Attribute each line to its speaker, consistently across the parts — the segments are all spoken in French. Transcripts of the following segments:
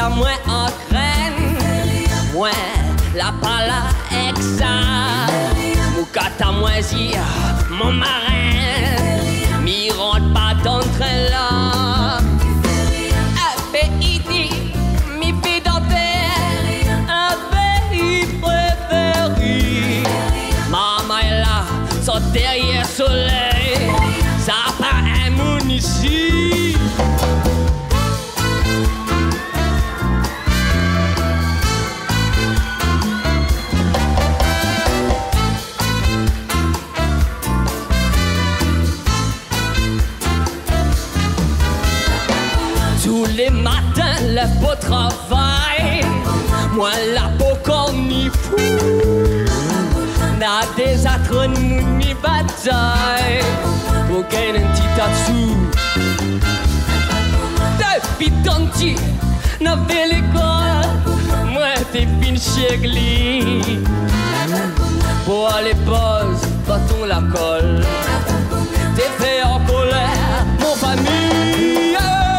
Speaker 1: à moi en graine. Moi, la pala exa. Mon kata moisi, mon marin. M'y rentre pas d'entre là. FPID, mi fille dentaire. Un pays préféré. Maman est là, son derrière soleil. Ça part un monde ici. Tous les matins, lève au travail. Moi, la peau qu'on y fout. N'a des atrons ni bataille. Pour gagner un petit tatsou. Depuis tanti, n'avais l'école. Moi, t'es fin chégli. Pour aller pause, bâton la colle. T'es fait en colère, mon famille.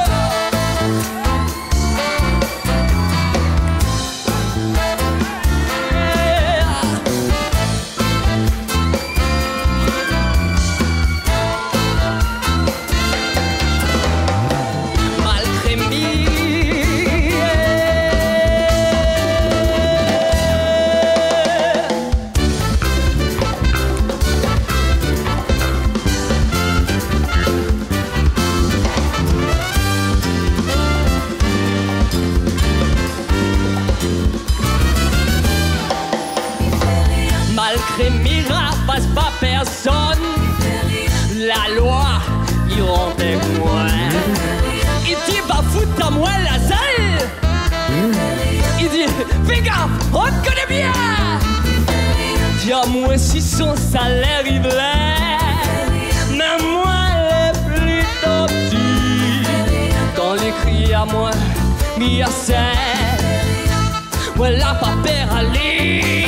Speaker 1: Malgré Mira, passe pas personne. La loi, il rentre avec moi. Il dit, va foutre à moi la salle. Il dit, fais gaffe, on te connaît bien. Dis-moi si son salaire il plaît. Mais moi, les plutôt petit. Dans les cris à moi, mi à serre. Voilà pas père aller.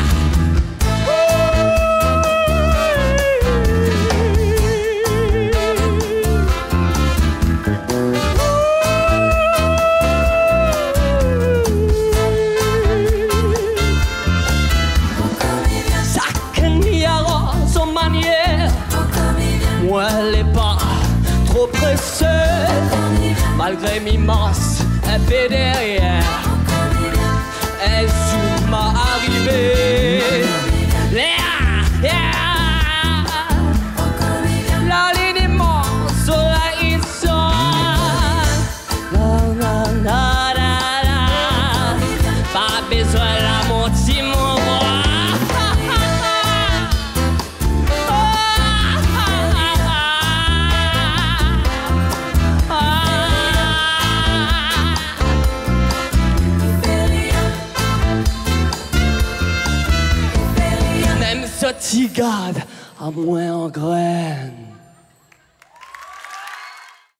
Speaker 1: Moi, elle est pas trop presseuse. Malgré mi masse, elle fait derrière. Elle sous m'a arrivé. La ligne immense, soleil il sonne. La la la la la. Pas besoin la monter mon roi. Même ce tigade à moins en graine.